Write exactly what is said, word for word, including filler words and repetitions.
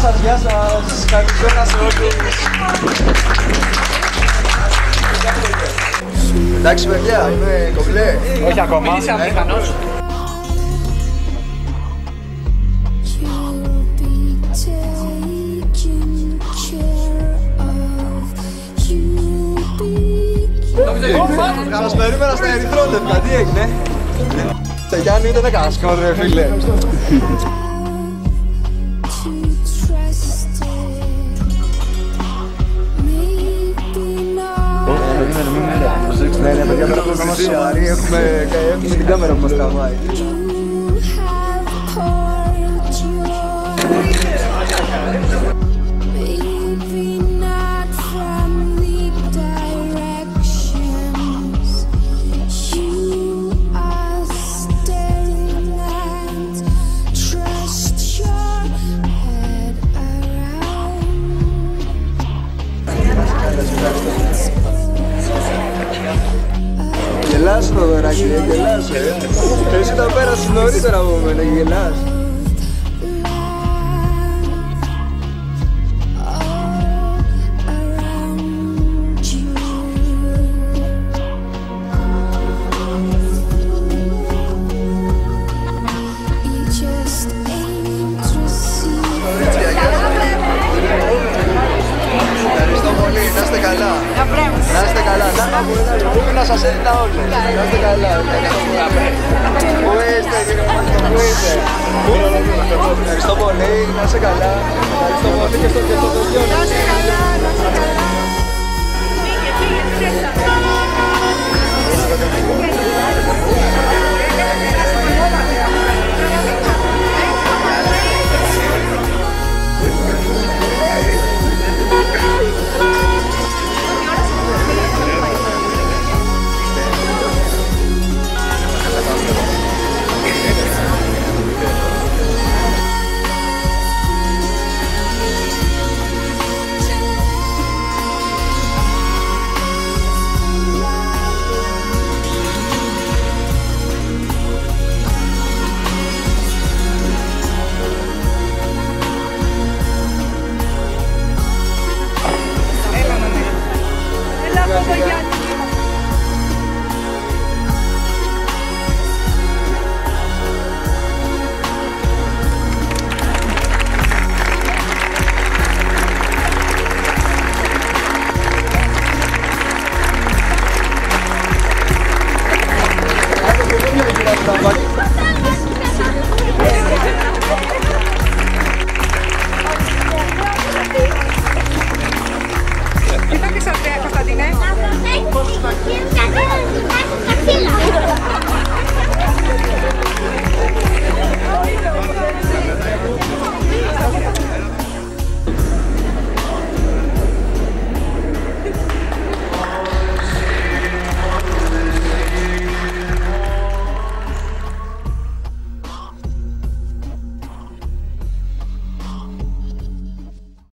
σας, γεια σας. Καλησπέρα σε όλους. Εντάξει παιδιά, είμαι κομπλέ. Όχι ακόμα. Είσαι αμήχανος. Σας περίμενα στα ερυθρόλευκα, τι έγινε? Τε Γιάννη ούτε δέκα σκορ ρε φίλε. Ναι, ναι, παιδιά, τώρα πρέπει να είμαστε σοβαροί, έχουμε την κάμερα που μας καμάει. Γελάς το δωράκι, γελάς, ε. Εσύ τα πέρασες νωρίτερα από μένα, γελάς. Ευχαριστώ πολύ, να είστε καλά. Να είστε καλά, να σας έδινα όλες. Να είστε καλά. Πού είστε, κύριε Μάκη, πού είστε? Ευχαριστώ πολύ, να είστε καλά. Ευχαριστώ πολύ και στο δοχείο. Να είστε καλά, να είστε καλά. Φύγε, φύγε,